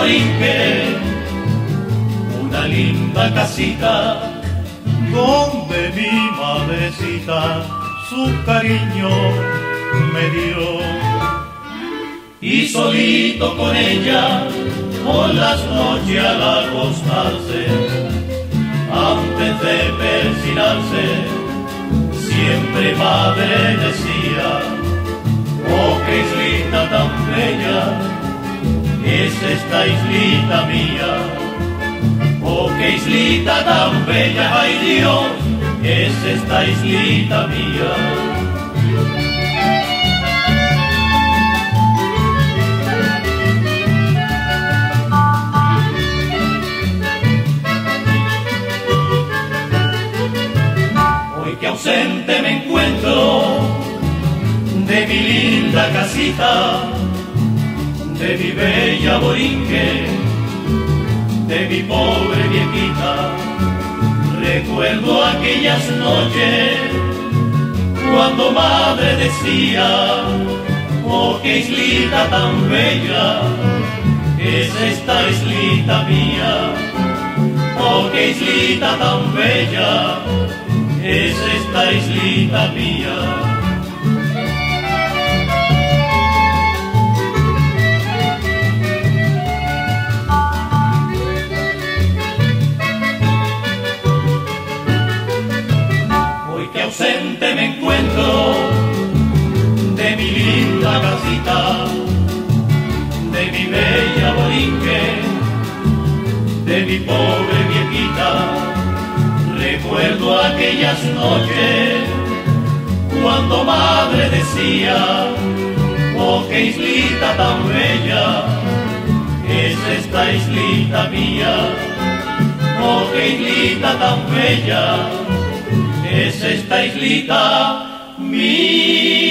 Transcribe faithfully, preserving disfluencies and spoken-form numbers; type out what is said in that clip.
Borinquen, una linda casita donde mi madrecita su cariño me dio. Y solito con ella, por las noches al acostarse, antes de persinarse, siempre madre decía: oh, qué islita tan bella es esta islita mía. Oh, qué islita tan bella, ay Dios, es esta islita mía. Hoy que ausente me encuentro de mi linda casita, de mi bella Borinquen, de mi pobre viejita, recuerdo aquellas noches cuando madre decía: oh, qué islita tan bella es esta islita mía. Oh, qué islita tan bella es esta islita mía. Ausente me encuentro de mi linda casita, de mi bella Borinquen, de mi pobre viejita. Recuerdo aquellas noches cuando madre decía: oh, qué islita tan bella es esta islita mía. Oh, qué islita tan bella es esta islita mía.